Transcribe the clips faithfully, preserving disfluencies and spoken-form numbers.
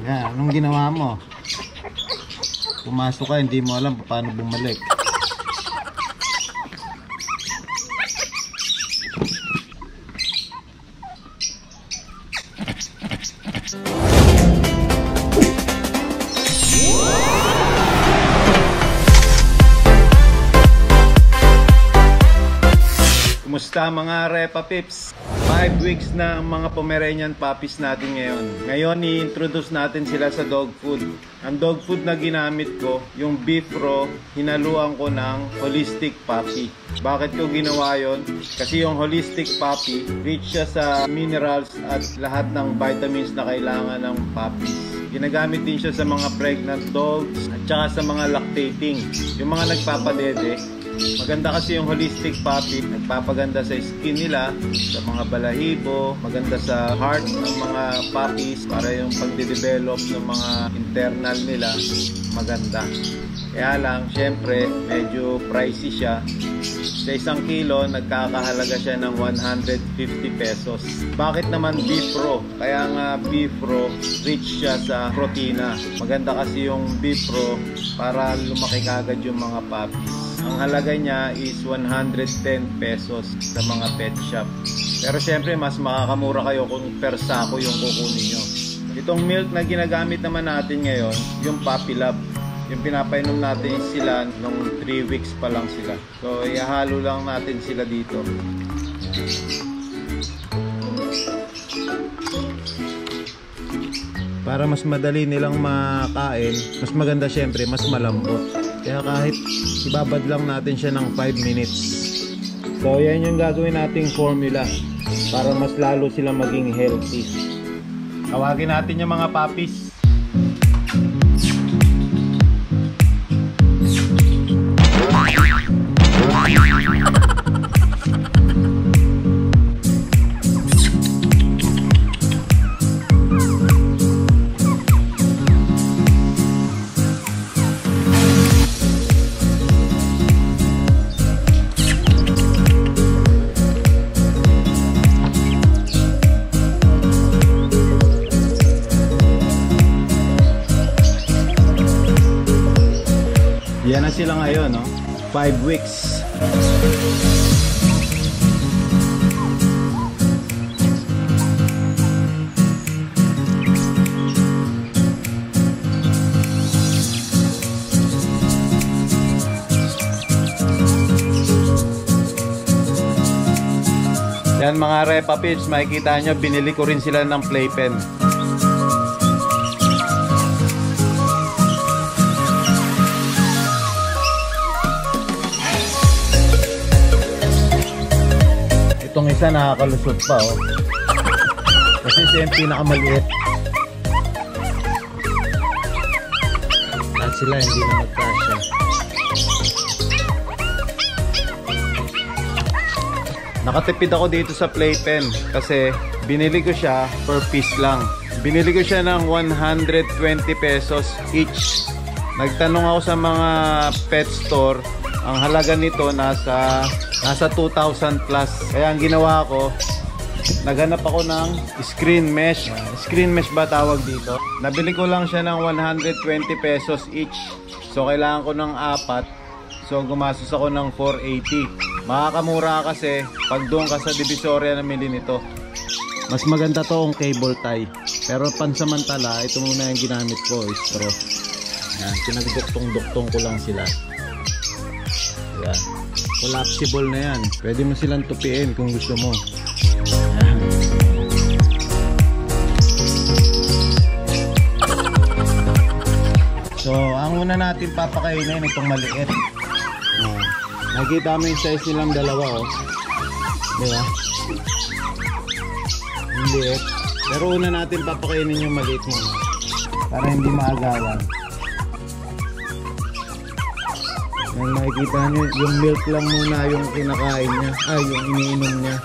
Yan, anong ginawa mo? Pumasok ka, hindi mo alam paano bumalik. Kumusta mga Repa Pips? five weeks na ang mga Pomeranian puppies natin ngayon. Ngayon, i-introduce natin sila sa dog food. Ang dog food na ginamit ko, yung beef raw, hinaluan ko ng holistic puppy. Bakit ko ginawa yon? Kasi yung holistic puppy, rich siya sa minerals at lahat ng vitamins na kailangan ng puppies. Ginagamit din siya sa mga pregnant dogs at saka sa mga lactating. Yung mga nagpapadede, maganda kasi yung holistic puppy, nagpapaganda sa skin nila, sa mga balahibo, maganda sa heart ng mga puppies para yung pagde-develop ng mga internal nila maganda. Kaya lang, syempre, medyo pricey siya. Sa isang kilo, nagkakahalaga siya ng one hundred fifty pesos. Bakit naman beef raw? Kaya nga beef raw, rich siya sa protina. Maganda kasi yung beef raw para lumaki kagad yung mga puppies. Ang halaga niya is one hundred ten pesos sa mga pet shop. Pero syempre, mas makakamura kayo kung per sako yung kukunin nyo. Itong milk na ginagamit naman natin ngayon, yung Puppy Love. Yung pinapainom natin sila nung three weeks pa lang sila. So, ihalo lang natin sila dito. Para mas madali nilang makain, mas maganda syempre, mas malambot. Kaya kahit ibabad lang natin siya ng five minutes. So, yan yung gagawin nating formula para mas lalo sila maging healthy. Tawagin natin yung mga puppies. Yan na sila ngayon, no? five weeks. Yan mga Repa Pips, makikita nyo, binili ko rin sila ng playpen. Itong isa nakakalusot pa, oh. Kasi siya yung pinakamaliit. At sila hindi na magkasya. Nakatipid ako dito sa playpen kasi binili ko siya per piece lang. Binili ko siya ng one hundred twenty pesos each. Nagtanong ako sa mga pet store, ang halaga nito nasa nasa two thousand plus. Kaya ang ginawa ko, naghanap ako ng screen mesh. Screen mesh ba tawag dito? Nabili ko lang siya ng one hundred twenty pesos each. So kailangan ko ng apat. So gumastos ako ng four eighty. Makakamura kasi pag doon ka sa Divisoria na mili nito. Mas maganda to ang cable tie. Pero pansamantala, ito muna yung ginamit ko, straw. Yan, pinagduktong-duktong ko lang sila. Yan. Collapsible na yan. Pwede mo silang tupiin kung gusto mo. Yan. So, ang una natin papakainin itong maliit. Yan. Nakikita mo yung size nilang dalawa, oh. Diba? Yung liit. Pero una natin papakainin yung maliit muna. Para hindi maagawan. Yan, makikita nyo, yung milk lang muna yung kinakain niya. Ay, yung iniinom niya.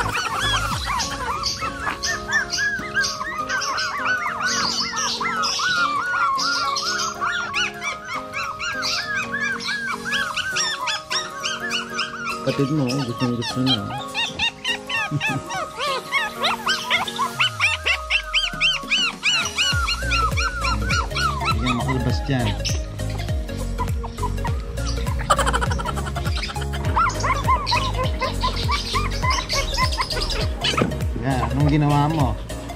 Kapatid mo, gusto gusto na. dyan. Yan, anong ginawa mo?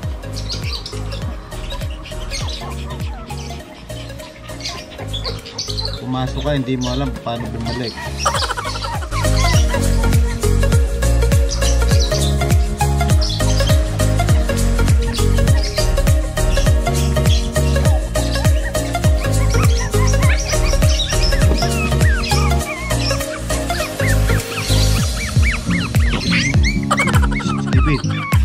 Pumasok ka, hindi mo alam paano bumalik. Stupid.